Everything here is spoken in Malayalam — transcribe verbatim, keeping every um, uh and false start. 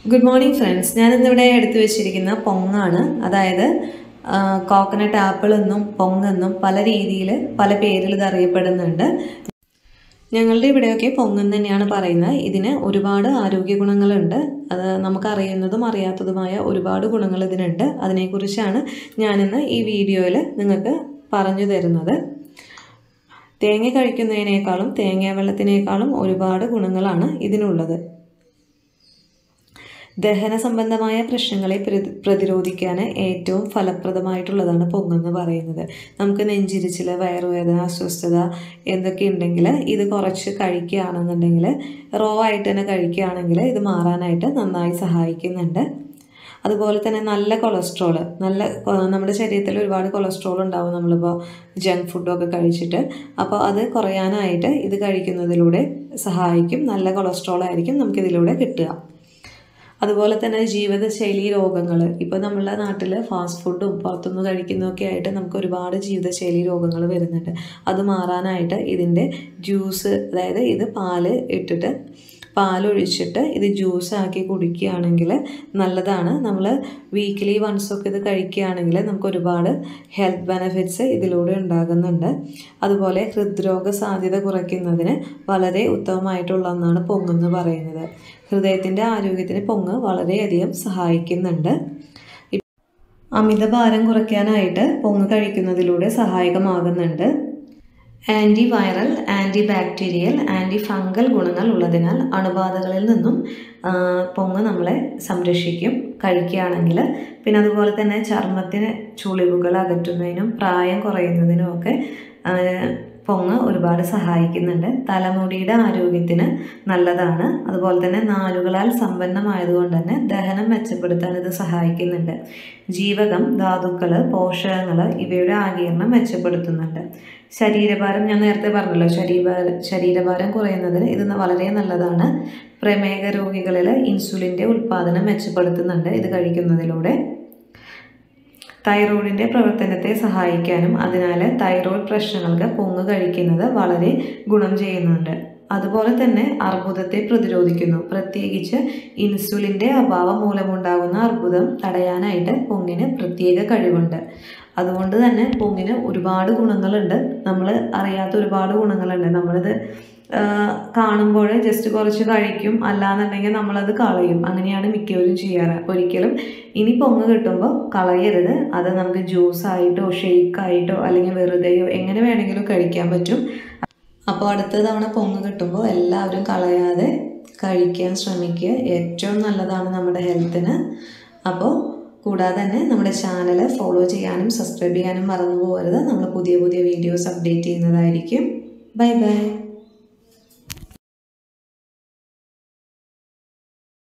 Good morning friends. ഞാൻ ഇന്ന് ഇവിടെ എടുത്തു വെച്ചിരിക്കുന്ന പൊങ്ങാണ്. അതായത് കോക്കനട്ട് ആപ്പിൾ എന്നും പൊങ്ങെന്നും പല രീതിയിൽ പല പേരിൽ ഇത് അറിയപ്പെടുന്നുണ്ട്. ഞങ്ങളുടെ ഇവിടെയൊക്കെ പൊങ്ങെന്ന് തന്നെയാണ് പറയുന്നത്. ഇതിന് ഒരുപാട് ആരോഗ്യ ഗുണങ്ങളുണ്ട്. അത് നമുക്ക് അറിയുന്നതും അറിയാത്തതുമായ ഒരുപാട് ഗുണങ്ങൾ ഇതിനുണ്ട്. അതിനെക്കുറിച്ചാണ് ഞാനിന്ന് ഈ വീഡിയോയിൽ നിങ്ങൾക്ക് പറഞ്ഞു തരുന്നത്. തേങ്ങ കഴിക്കുന്നതിനേക്കാളും തേങ്ങ വെള്ളത്തിനേക്കാളും ഒരുപാട് ഗുണങ്ങളാണ് ഇതിനുള്ളത്. ദഹന സംബന്ധമായ പ്രശ്നങ്ങളെ പ്രതിരോധിക്കാൻ ഏറ്റവും ഫലപ്രദമായിട്ടുള്ളതാണ് പൊങ്ങെന്ന് പറയുന്നത്. നമുക്ക് നെഞ്ചിരിച്ചിൽ, വയറുവേദന, അസ്വസ്ഥത എന്തൊക്കെ ഉണ്ടെങ്കിൽ ഇത് കുറച്ച് കഴിക്കുകയാണെന്നുണ്ടെങ്കിൽ, റോ ആയിട്ട് തന്നെ കഴിക്കുകയാണെങ്കിൽ ഇത് മാറാനായിട്ട് നന്നായി സഹായിക്കുന്നുണ്ട്. അതുപോലെ തന്നെ നല്ല കൊളസ്ട്രോൾ, നല്ല നമ്മുടെ ശരീരത്തിൽ ഒരുപാട് കൊളസ്ട്രോൾ ഉണ്ടാവും നമ്മളിപ്പോൾ ജങ്ക് ഫുഡൊക്കെ കഴിച്ചിട്ട്. അപ്പോൾ അത് കുറയാനായിട്ട് ഇത് കഴിക്കുന്നതിലൂടെ സഹായിക്കും. നല്ല കൊളസ്ട്രോൾ ആയിരിക്കും നമുക്കിതിലൂടെ കിട്ടുക. അതുപോലെ തന്നെ ജീവിതശൈലി രോഗങ്ങൾ, ഇപ്പോൾ നമ്മളുടെ നാട്ടിൽ ഫാസ്റ്റ് ഫുഡും പുറത്തുനിന്ന് കഴിക്കുന്നതൊക്കെ ആയിട്ട് നമുക്ക് ഒരുപാട് ജീവിതശൈലി രോഗങ്ങൾ വരുന്നുണ്ട്. അത് മാറാനായിട്ട് ഇതിൻ്റെ ജ്യൂസ്, അതായത് ഇത് പാല് ഇട്ടിട്ട് പാലൊഴിച്ചിട്ട് ഇത് ജ്യൂസാക്കി കുടിക്കുകയാണെങ്കിൽ നല്ലതാണ്. നമ്മൾ വീക്കിലി വൺസൊക്കെ ഇത് കഴിക്കുകയാണെങ്കിൽ നമുക്ക് ഒരുപാട് ഹെൽത്ത് ബെനഫിറ്റ്സ് ഇതിലൂടെ ഉണ്ടാകുന്നുണ്ട്. അതുപോലെ ഹൃദ്രോഗ സാധ്യത കുറയ്ക്കുന്നതിന് വളരെ ഉത്തമമായിട്ടുള്ള ഒന്നാണ് പൊങ്ങെന്ന് പറയുന്നത്. ഹൃദയത്തിൻ്റെ ആരോഗ്യത്തിന് പൊങ്ങ് വളരെയധികം സഹായിക്കുന്നുണ്ട്. അമിതഭാരം കുറയ്ക്കാനായിട്ട് പൊങ്ങ് കഴിക്കുന്നതിലൂടെ സഹായകമാകുന്നുണ്ട്. Anti viral, anti bacterial, anti fungal ഗുണങ്ങൾ ഉള്ളതിനാൽ അണുബാധകളിൽ നിന്നും പൊങ്ങ് നമ്മളെ സംരക്ഷിക്കും കഴിക്കുകയാണെങ്കിൽ. പിന്നെ അതുപോലെ തന്നെ ചർമ്മത്തിന് ചുളിവുകൾ അകറ്റുന്നതിനും പ്രായം കുറയുന്നതിനും ഒക്കെ പൊങ്ങ് ഒരുപാട് സഹായിക്കുന്നുണ്ട്. തലമുടിയുടെ ആരോഗ്യത്തിന് നല്ലതാണ്. അതുപോലെ തന്നെ നാരുകളാൽ സമ്പന്നമായതുകൊണ്ട് തന്നെ ദഹനം മെച്ചപ്പെടുത്താൻ ഇത് സഹായിക്കുന്നുണ്ട്. ജീവകം, ധാതുക്കൾ, പോഷകങ്ങൾ ഇവയുടെ ആഗിരണം മെച്ചപ്പെടുത്തുന്നുണ്ട്. ശരീരഭാരം, ഞാൻ നേരത്തെ പറഞ്ഞല്ലോ, ശരീരഭാര ശരീരഭാരം കുറയുന്നതിന് ഇത് വളരെ നല്ലതാണ്. പ്രമേഹ രോഗികളിൽ ഇൻസുലിൻ്റെ ഉൽപ്പാദനം മെച്ചപ്പെടുത്തുന്നുണ്ട് ഇത് കഴിക്കുന്നതിലൂടെ. തൈറോയിഡിൻ്റെ പ്രവർത്തനത്തെ സഹായിക്കാനും അതിനാൽ തൈറോയ്ഡ് പ്രശ്നങ്ങൾക്ക് പൊങ്ങ് കഴിക്കുന്നത് വളരെ ഗുണം ചെയ്യുന്നുണ്ട്. അതുപോലെ തന്നെ അർബുദത്തെ പ്രതിരോധിക്കുന്നു. പ്രത്യേകിച്ച് ഇൻസുലിൻ്റെ അഭാവം മൂലമുണ്ടാകുന്ന അർബുദം തടയാനായിട്ട് പൊങ്ങിന് പ്രത്യേക കഴിവുണ്ട്. അതുകൊണ്ട് തന്നെ പൊങ്ങിന് ഒരുപാട് ഗുണങ്ങളുണ്ട്. നമ്മൾ അറിയാത്ത ഒരുപാട് ഗുണങ്ങളുണ്ട്. നമ്മളിത് കാണുമ്പോൾ ജസ്റ്റ് കുറച്ച് കഴിക്കും, അല്ലാന്നുണ്ടെങ്കിൽ നമ്മളത് കളയും. അങ്ങനെയാണ് മിക്കവരും ചെയ്യാറ്. ഒരിക്കലും ഇനി പൊങ്ങ് കിട്ടുമ്പോൾ കളയരുത്. അത് നമുക്ക് ജ്യൂസായിട്ടോ ഷെയ്ക്കായിട്ടോ അല്ലെങ്കിൽ വെറുതെയോ എങ്ങനെ വേണമെങ്കിലും കഴിക്കാൻ പറ്റും. അപ്പോൾ അടുത്ത തവണ പൊങ്ങ് കിട്ടുമ്പോൾ എല്ലാവരും കളയാതെ കഴിക്കാൻ ശ്രമിക്കുക. ഏറ്റവും നല്ലതാണ് നമ്മുടെ ഹെൽത്തിന്. അപ്പോൾ കൂടാതെ തന്നെ നമ്മുടെ ചാനൽ ഫോളോ ചെയ്യാനും സബ്സ്ക്രൈബ് ചെയ്യാനും മറന്നു പോകരുത്. നമ്മൾ പുതിയ പുതിയ വീഡിയോസ് അപ്ഡേറ്റ് ചെയ്യുന്നതായിരിക്കും. Bye by.